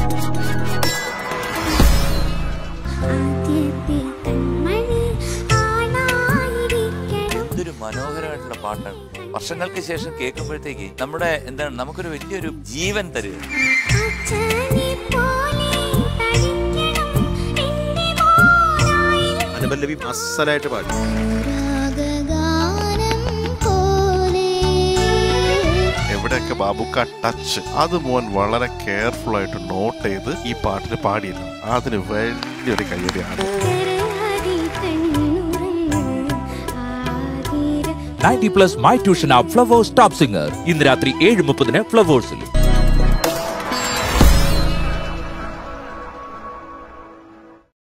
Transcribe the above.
ഇതൊരു മനോഹരമായിട്ടുള്ള പാട്ടാണ്. വർഷങ്ങൾക്ക് ശേഷം കേൾക്കുമ്പോഴത്തേക്ക് നമ്മുടെ എന്താണ് നമുക്കൊരു വലിയൊരു ജീവൻ തരുക. അനുപല്ലവി അസലായിട്ട് പാടി. എവിടെയൊക്കെ ബാബുക്ക ടച്ച് അത് മോൻ വളരെ കെയർഫുൾ ആയിട്ട് നോട്ട് ചെയ്ത് ഈ പാട്ടിൽ പാടിയില്ല. അതിന് വലിയൊരു കയ്യടിയാണ്. 90+ my tuition app Flowers top singer ഇന്ന് രാത്രി 7:30 ഫ്ലവേഴ്സിൽ.